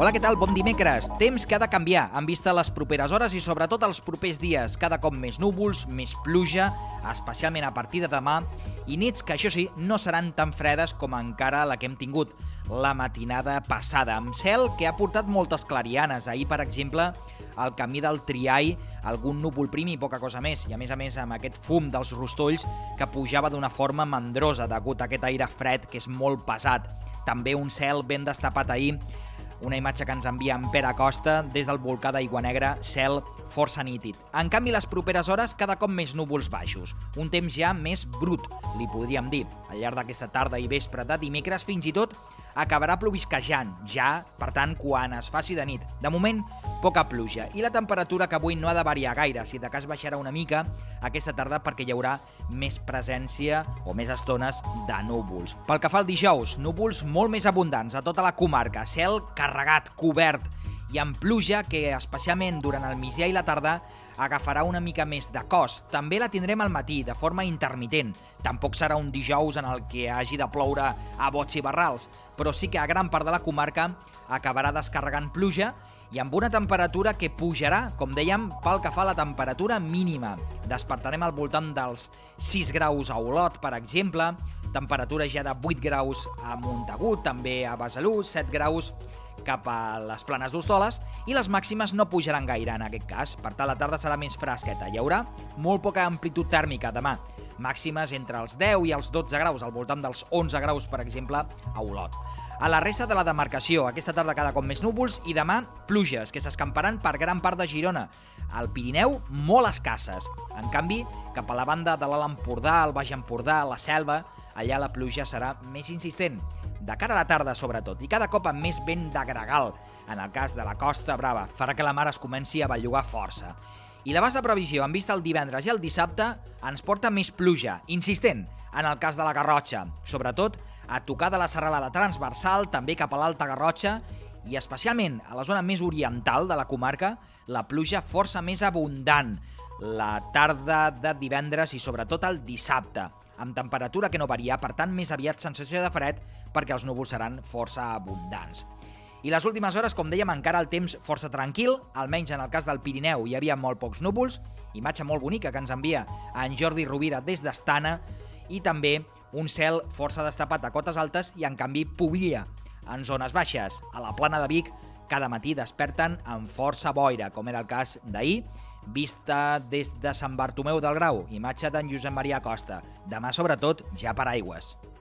Hola, què tal? Bon dimecres. Temps que ha de canviar en vista les properes hores i sobretot els propers dies. Cada cop més núvols, més pluja, especialment a partir de demà, i nits que, això sí, no seran tan fredes com encara la que hem tingut la matinada passada, amb cel que ha portat moltes clarianes. Ahir, per exemple, al camí del Triai, algun núvol prim i poca cosa més, i a més amb aquest fum dels rostolls que pujava d'una forma mandrosa degut a aquest aire fred que és molt pesat. També un cel ben destapat ahir, una imatge que ens envia en Pere Costa des del volcà d'Aiguanegra, cel força nítid. En canvi, les properes hores, cada cop més núvols baixos. Un temps ja més brut, li podríem dir. Al llarg d'aquesta tarda i vespre de dimecres, fins i tot acabarà plovisquejant, ja, per tant, quan es faci de nit. De moment, poca pluja. I la temperatura, que avui no ha de variar gaire, si de cas baixarà una mica aquesta tarda perquè hi haurà més presència o més estones de núvols. Pel que fa al dijous, núvols molt més abundants a tota la comarca, cel carregat, cobert i amb pluja que, especialment durant el migdia i la tarda, agafarà una mica més de cos. També la tindrem al matí, de forma intermitent. Tampoc serà un dijous en el que hagi de ploure a bots i barrals, però sí que a gran part de la comarca acabarà descarregant pluja i amb una temperatura que pujarà, com dèiem, pel que fa a la temperatura mínima. Despertarem al voltant dels 6 graus a Olot, per exemple, temperatura ja de 8 graus a Montagut, també a Besalú, 7 graus cap a les Planes d'Hostoles, i les màximes no pujaran gaire en aquest cas. Per tant, la tarda serà més fresqueta. Hi haurà molt poca amplitud tèrmica demà. Màximes entre els 10 i els 12 graus, al voltant dels 11 graus, per exemple, a Olot. A la resta de la demarcació, aquesta tarda cada cop més núvols i demà pluges que s'escamparan per gran part de Girona. Al Pirineu, molt escasses. En canvi, cap a la banda de l'Alt Empordà, el Baix Empordà, la Selva, allà la pluja serà més insistent. De cara a la tarda, sobretot, i cada cop amb més vent de gregal. En el cas de la Costa Brava, farà que la mar es comenci a bellugar força. I la base de previsió, en vista el divendres i el dissabte, ens porta més pluja, insistent, en el cas de la Garrotxa, sobretot a tocar de la serralada transversal, també cap a l'Alta Garrotxa, i especialment a la zona més oriental de la comarca, la pluja força més abundant, la tarda de divendres i sobretot el dissabte, amb temperatura que no varia, per tant més aviat sensació de fred perquè els núvols seran força abundants. I les últimes hores, com dèiem, encara el temps força tranquil, almenys en el cas del Pirineu hi havia molt pocs núvols, imatge molt bonica que ens envia en Jordi Rovira des d'Estana, i també un cel força destapat a cotes altes i, en canvi, pobilla en zones baixes. A la Plana de Vic, cada matí desperten amb força boira, com era el cas d'ahir, vista des de Sant Bartomeu del Grau, imatge d'en Josep Maria Costa. Demà, sobretot, ja per aigües.